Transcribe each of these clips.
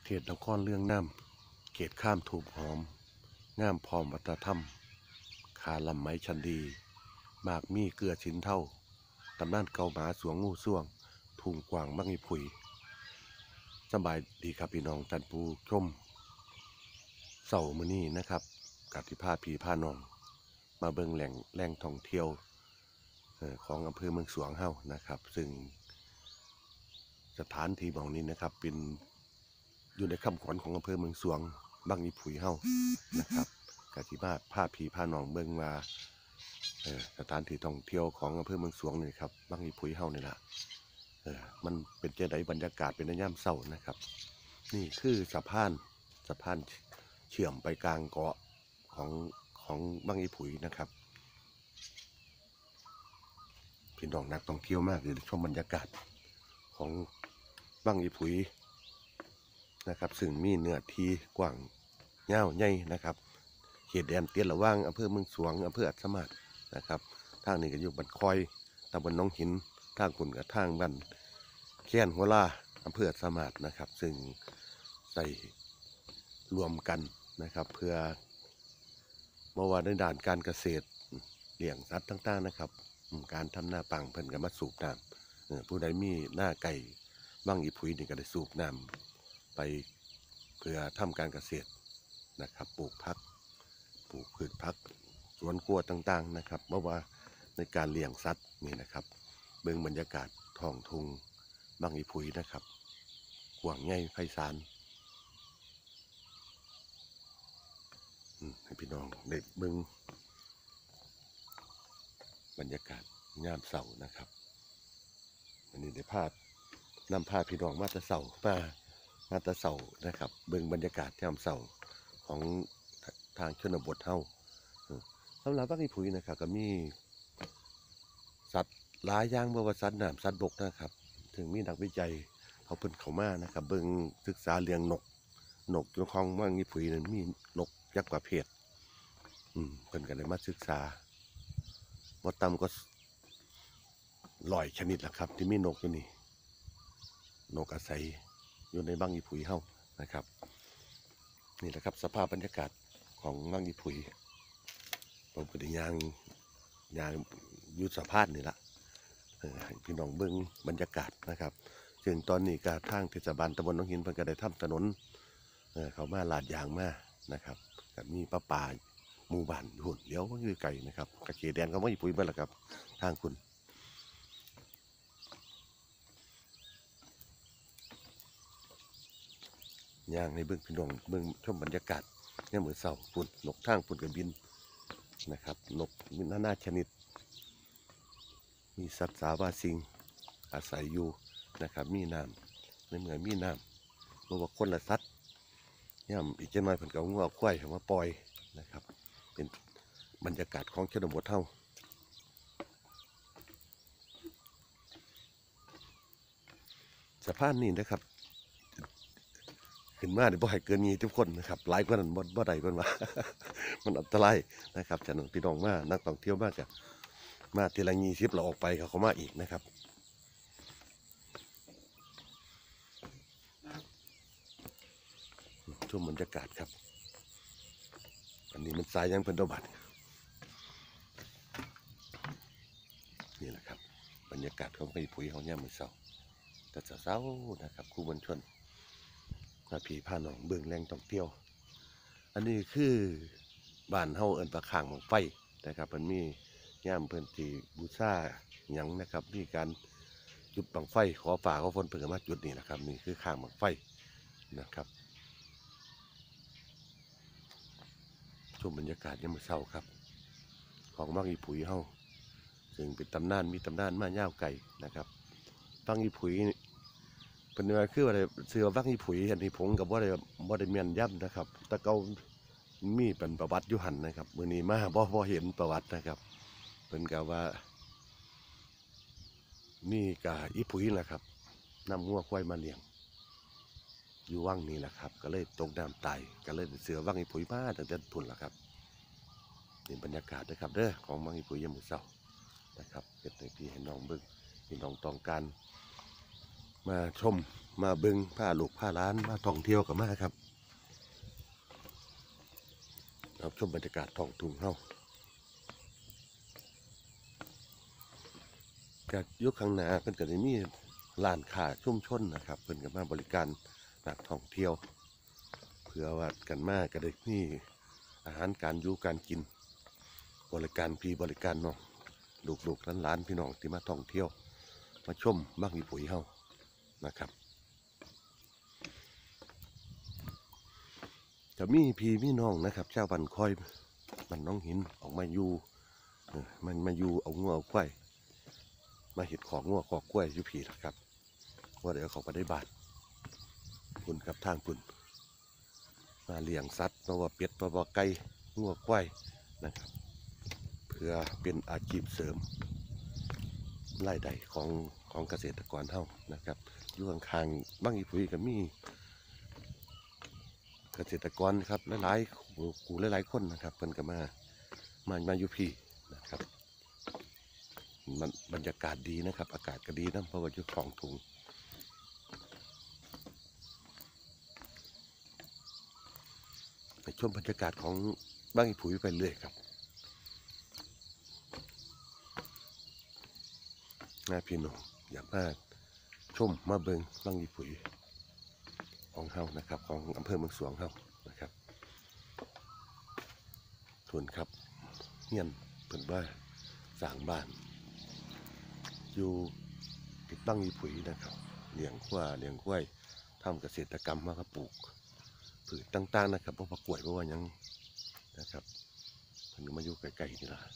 เขตนครเรื่องน้ำเขตข้ามถูกหอมงามพร้อมวัฒนธรรมคาลำไม้ชันดีมากมีเกลือชิ้นเท่าตำนานเกาหมาสวงงูส่วงทุ่งกวางมังอีผุยสบายดีครับพี่น้องท่านผู้ชมเสาร์มื้อนี้นะครับกับที่พาพี่พาน้องมาเบิ่งแหล่งท่องเที่ยวของอำเภอเมืองสวงเฮานะครับซึ่งสถานที่หม่องนี้นะครับเป็นอยู่ในคำขวัญของอำเภอเมืองสวงบางอีผุยเฮานะครับกะทิมาพาพี่พาน้องเบิ่งว่าสถานที่ท่องเที่ยวของอำเภอเมืองสวงนี่ครับบางอีผุยเฮานี่ล่ะมันเป็นเจไดบรรยากาศเป็นในยามเช้านะครับนี่คือสะพานเชื่อมไปกลางเกาะของบางอีผุยนะครับพี่น้องนักท่องเที่ยวมากเลยชมบรรยากาศของบางอีผุยนะครับซึ่งมีเนื้อที่กว้างยาวใหญ่นะครับเขตแดนเตี้ยระว่างอำเภอเมืองสวงอำเภออัศมาศนะครับทางนี้ก็อยู่บ้านคอยตำบลหนองหินทางคุณกับทางบ้านแค้นหัวลาอำเภออัศมาศนะครับซึ่งใส่รวมกันนะครับเพื่อเมื่อวานในด่านการเกษตรเลี้ยงสัตว์ต่างๆนะครับการทำหน้าปังเพิ่นก็มาสูบน้ำผู้ใดมีหน้าไก่บ้างอีผุยนี่ก็ได้สูบน้ำไปเพื่อทำการเกษตรนะครับปลูกพืชผักสวนครัวต่างๆนะครับเมื่อว่าในการเลี้ยงสัตว์นี่นะครับเบิ่งบรรยากาศท้องทุ่งบางอีผุยนะครับกว้างใหญ่ไพศาลให้พี่น้องได้เบิ่งบรรยากาศงามเสานะครับวันนี้ได้นำพาพี่น้องมาตะเสานะครับเบิ่งบรรยากาศยามเสาของทางชนบทเฮาสำหรับบางอีผุยนะครับก็มีสัตว์หลายอย่างบ่ว่าสัตว์น้ำสัตว์บกนะครับถึงมีนักวิจัยเขาเพิ่นเข้ามานะครับเบิ่งศึกษาเรื่องนกอยู่ของบางอีผุยนั้นมีนกยักษ์ประเภทเพิ่นก็เลยมาศึกษาบ่ต่ำก็100 ชนิดละครับที่มีนกอยู่นี่นกอาศัยอยู่ในบางอีผุยเฮานะครับนี่แหละครับสภาพบรรยากาศของบางอีผุยผมก็ได้ย่างยุทธภาพนี่ละให้พี่น้องเบิ่งบรรยากาศนะครับซึ่งตอนนี้ก็ทางเทศบาลตำบลหนองหินเพิ่นก็ได้ทำถนนเขามาลาดยางมานะครับกับมีป่าหมู่บ้านหุ่นเลี้ยวอยู่ไกลนะครับกระเจแดนก็ไม่ปุ๋ยมาแล้วครับทางคุณย่างในเบื้องพี่น้องเบื้องชมบรรยากาศเนี่ยเหมือนเสาฝุ่นนกทางฝุ่นกับบินนะครับนกมีนานาชนิดมีสัตว์สาวาสิงอาศัยอยู่นะครับมีน้ำในเมืองมีน้ำเพราะว่าคนละสัตว์ย่ำอีกเจ้าน้อยเพิ่นก็งัวควายมาปล่อยนะครับเป็นบรรยากาศของชนบทเฮาสะพานนี้นะครับขึ้นมาเดี๋ยวบ่ให้เกินนี้ทุกคนนะครับหลายกว่านั้นบ่ได้เพิ่นว่า มันอันตรายนะครับฉะนั้นพี่น้องมานักท่องเที่ยวมากจ้ะมาทีละ20เราออกไปเขามาอีกนะครับชมบรรยากาศครับอันนี้มันสายยังเพิ่นตัวบัดนี่แหละครับบรรยากาศของไอ้ผุยเขาเนี่ยมือเศร้าแต่เศร้านะครับคู่มวลชนมาผีพาน้องเบิ่งแรงท่องเที่ยวอันนี้คือบ้านเฮาเอิ้นปลาข้างของไฟนะครับมันมีย่ามเพิ่นที่บูชาหยังนะครับมีการจุดบังไฟขอฝ่าขอฝนเพิ่นก็มาจุดนี่นะครับนี่คือข้างบังไฟนะครับชมบรรยากาศยามมื้อเช้าครับของบางอีผุยเฮาซึ่งเป็นตำนานมีตำนานมายาวไกลนะครับบางอีผุยเป็นว่าคือว่าเสือวักอีผุยอันนี้ผมกับว่าได้เมียนย่ำนะครับแต่เก่ามีเป็นประวัติอยู่หันนะครับมื้อนี้มาบ่เห็นประวัตินะครับเป็นกับว่านี่กะอีผุยแหละครับนำงัวควายมาเลี้ยงอยู่ว่างนี่แหละครับก็เลยตกน้ำตายก็เลยเสือว่างอีผุยมาตั้งแต่พุ่นแหละครับนี่บรรยากาศนะครับเด้อของว่างอีผุยยามมื้อเช้านะครับเก็บในพี่ให้น้องเบิ่งพี่น้องต้องการมาชมมาเบิ่งผ้าลูกผ้าร้านมาท่องเที่ยวกับมาครับรับชมบรรยากาศท้องทุ่งเฮาจากยุคข้างหน้าเพิ่นก็ได้มีร้านค้าชุมชนนะครับเพิ่นก็มาบริการนักท่องเที่ยวเพื่อว่ากันมาก็ได้มีอาหารการอยู่การกินบริการพี่บริการน้องลูกๆหลานๆพี่น้องที่มาท่องเที่ยวมาชมบ้างอีปุ๋ยเฮานะครับจะมีพี่มีน้องนะครับชาวบ้านคอยบ้านน้องหินออกมาอยู่มันมาอยู่เอางัวเอาควายมาเห็ดของงัวขอกกล้วยอยู่ผีนะครับว่าเดี๋ยวเขาไปได้บาทคุณกับทางคุณมาเลี้ยงสัตว์มาว่าเป็ดมาว่าไก่งัวควายนะครับเพื่อเป็นอาชีพเสริมรายได้ของเกษตรกรเท่านะครับอยู่ข้างๆบ้างอีปุ๋ยก็มีเกษตรกรครับหลายๆคนนะครับเพิ่นก็มาอยู่พี่นะครับมันบรรยากาศดีนะครับอากาศก็ดีนะเพราะว่าอยู่ของถุงไปชมบรรยากาศของบ้างอีปุ๋ยไปเรื่อยครับน่าพี่น้องอยากมาชมมาเบิงบ้างอีปุ๋ยของเฮานะครับของอำเภอเมืองสวงเฮานะครับทุนครับเงียนเพิ่นว่าสร้างบ้านอยู่ติดตั้งอีปุ๋ยนะครับเลี้ยงกล้วยทำเกษตรกรรมมาครับปลูกพืชต่างๆนะครับเพราะผักกล้วยเพราะว่ายังนะครับเพิ่นมาอยู่ใกล้ๆนี่ล่ะ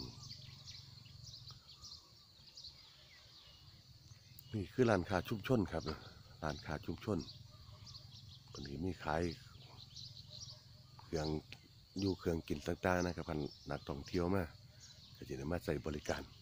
นี่คือร้านค้าชุมชนครับร้านค้าชุมชนเพิ่นมีขายเครื่องกินต่างๆนะครับพันนักท่องเที่ยวมาก็จะได้มาใส่บริการ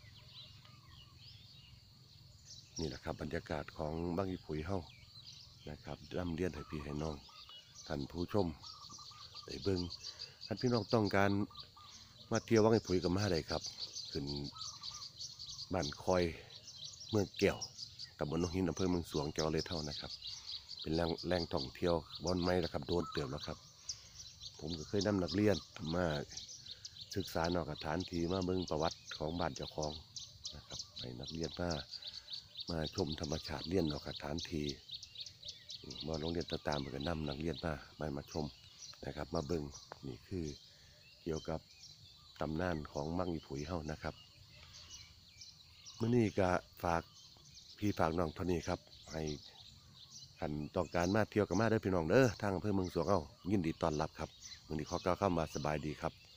นี่แหละครับบรรยากาศของบ้างอีปุ๋ยเฮานะครับร่ำเรียนให้พี่ให้น้องท่านผู้ชมได้เบิ่งท่านพี่น้องต้องการมาเที่ยวบ้างอีปุ๋ยกับมาได้ครับขึ้นบ้านคอยเมืองแก้วตำบลหนองหินอำเภอเมืองสวงจังหวัดเลยเท่านะครับเป็นแหล่งท่องเที่ยวบอนไม้นะครับโดนเติบแล้วครับผมก็เคยนำนักเรียนมาศึกษานอกสถานที่มาเบิ่งประวัติของบ้านเจ้าของนะครับให้นักเรียนมาชมธรรมชาติเรียนนอกสถานที่มาโรงเรียนต่างๆเหมือนกันนำนักเรียนมาชมนะครับมาเบิ่งนี่คือเกี่ยวกับตำนานของบ้างอีปุ๋ยเฮานะครับมื้อนี้ก็ฝากพี่ฝากน้องเท่านี้ครับให้ท่านต้องการมาเที่ยวกับมาเด้อพี่น้องเด้อทางอำเภอเมืองสวงเฮายินดีต้อนรับครับมื้อนี้ขอกล่าวคำว่าสบายดีครับ